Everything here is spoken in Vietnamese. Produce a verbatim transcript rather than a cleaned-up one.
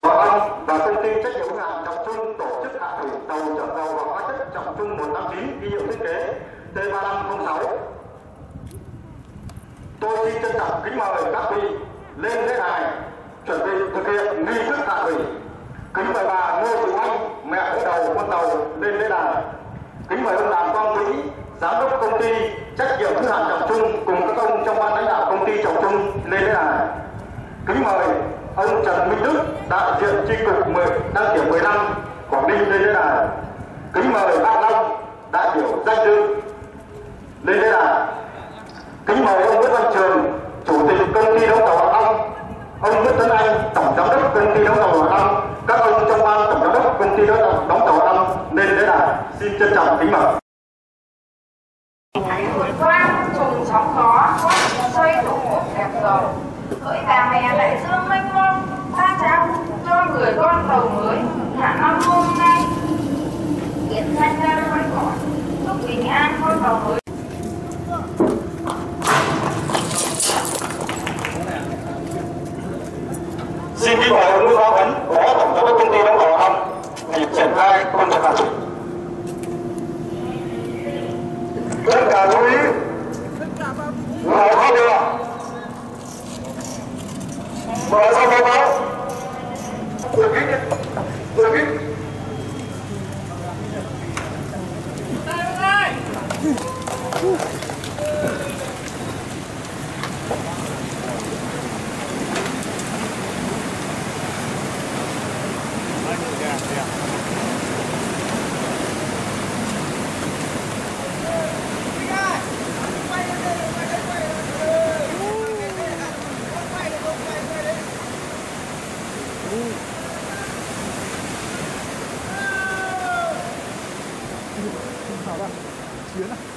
Công và công ty trách nhiệm hữu hạn Trọng Trung tổ chức hạ thủy tàu chở dầu và hóa chất Trọng Trung một tám chín ghi hiệu thiết kế T ba năm không sáu. Tôi xin trân trọng kính mời các vị lên lễ đài chuẩn bị thực hiện nghi thức hạ thủy. Kính mời bà Ngô Thị Oanh, mẹ đỡ đầu con tàu lên lễ đài. Kính mời ông Đàm Quang Thủy, giám đốc công ty trách nhiệm hữu hạn Trọng Trung cùng các ông trong ban lãnh đạo công ty Trọng Trung lên lễ đài. Kính mời ông Trần Minh Đức, đại diện chi cục đăng kiểm mười lăm Quảng Ninh lên lễ đài. Kính mời Bác Long, đại biểu danh dự lên lễ đài. Kính mời ông Nguyễn Văn Trường, chủ tịch công ty đóng tàu Hạ Long, ông Nguyễn Tấn Anh, tổng giám đốc công ty đóng tàu Hạ Long, các ông trong ban tổng giám đốc công ty đóng tàu Hạ Long lên lễ đài. Xin trân trọng kính mời. Vượt qua trùng sóng gió, xoay tổ quốc đẹp giàu, hỡi bà mẹ lại dương mênh mông, ta trao cho người con tàu mới Hạ Long hôm nay hiện danh ra khói cỏ, chúc bình an con tàu mới. Xin kính mời ông Nguyễn Bá Vấn, phó tổng giám đốc công ty đóng tàu Hạ Long, việc triển khai công việc hạ thủy. Tất cả chú ý, ngồi khó đưa, mở xong báo cáo, tôi kính, tôi kính. Chiến à?